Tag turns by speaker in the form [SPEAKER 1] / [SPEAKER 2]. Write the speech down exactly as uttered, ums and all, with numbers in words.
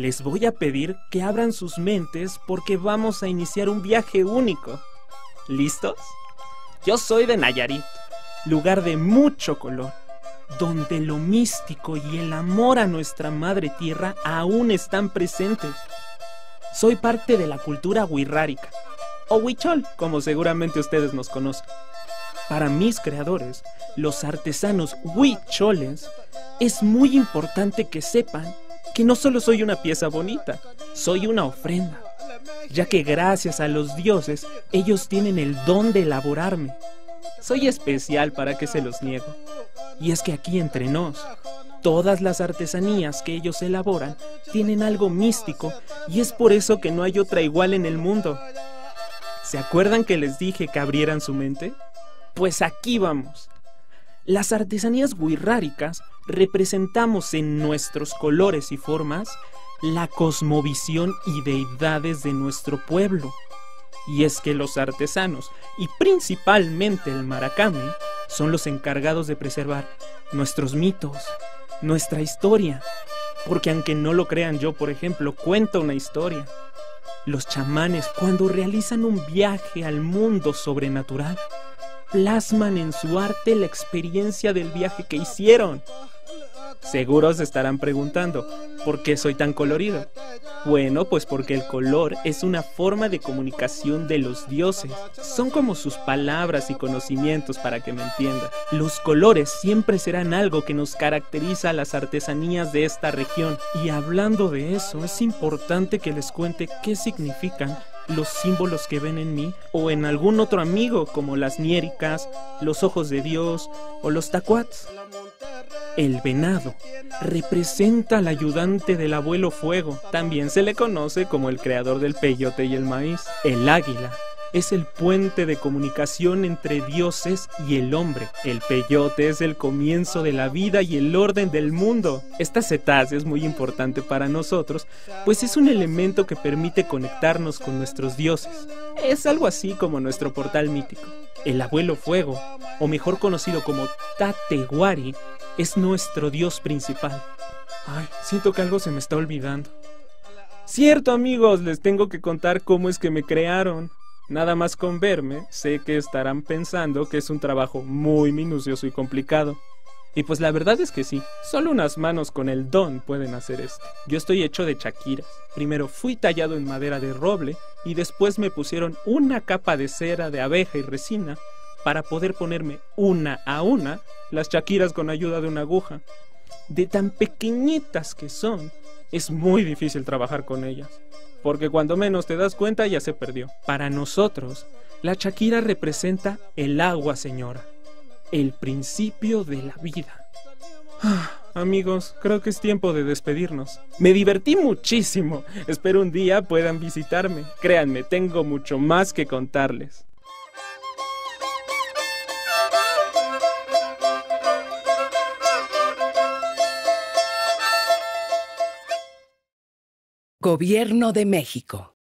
[SPEAKER 1] Les voy a pedir que abran sus mentes porque vamos a iniciar un viaje único. ¿Listos? Yo soy de Nayarit, lugar de mucho color, donde lo místico y el amor a nuestra madre tierra aún están presentes. Soy parte de la cultura wixárika, o huichol, como seguramente ustedes nos conocen. Para mis creadores, los artesanos huicholes, es muy importante que sepan que no solo soy una pieza bonita, soy una ofrenda, ya que gracias a los dioses, ellos tienen el don de elaborarme. Soy especial, para que se los niego. Y es que aquí entre nos, todas las artesanías que ellos elaboran tienen algo místico y es por eso que no hay otra igual en el mundo. ¿Se acuerdan que les dije que abrieran su mente? Pues aquí vamos. Las artesanías wixárikas representamos en nuestros colores y formas la cosmovisión y deidades de nuestro pueblo. Y es que los artesanos, y principalmente el maracame, son los encargados de preservar nuestros mitos, nuestra historia. Porque aunque no lo crean, yo, por ejemplo, cuento una historia. Los chamanes, cuando realizan un viaje al mundo sobrenatural, plasman en su arte la experiencia del viaje que hicieron. Seguro se estarán preguntando, ¿por qué soy tan colorido? Bueno, pues porque el color es una forma de comunicación de los dioses. Son como sus palabras y conocimientos, para que me entiendan. Los colores siempre serán algo que nos caracteriza a las artesanías de esta región. Y hablando de eso, es importante que les cuente qué significan los símbolos que ven en mí o en algún otro amigo, como las niéricas, los ojos de Dios o los tacuats. El venado representa al ayudante del abuelo fuego. También se le conoce como el creador del peyote y el maíz. El águila es el puente de comunicación entre dioses y el hombre. El peyote es el comienzo de la vida y el orden del mundo. Esta cetácea es muy importante para nosotros, pues es un elemento que permite conectarnos con nuestros dioses. Es algo así como nuestro portal mítico. El abuelo fuego, o mejor conocido como Tateguari, es nuestro dios principal. Ay, siento que algo se me está olvidando. Cierto, amigos, les tengo que contar cómo es que me crearon. Nada más con verme, sé que estarán pensando que es un trabajo muy minucioso y complicado. Y pues la verdad es que sí, solo unas manos con el don pueden hacer esto. Yo estoy hecho de chaquiras. Primero fui tallado en madera de roble y después me pusieron una capa de cera de abeja y resina para poder ponerme una a una las chaquiras con ayuda de una aguja. De tan pequeñitas que son, es muy difícil trabajar con ellas, porque cuando menos te das cuenta ya se perdió. Para nosotros, la chaquira representa el agua, señora, el principio de la vida. Ah, amigos, creo que es tiempo de despedirnos. Me divertí muchísimo. Espero un día puedan visitarme. Créanme, tengo mucho más que contarles.
[SPEAKER 2] Gobierno de México.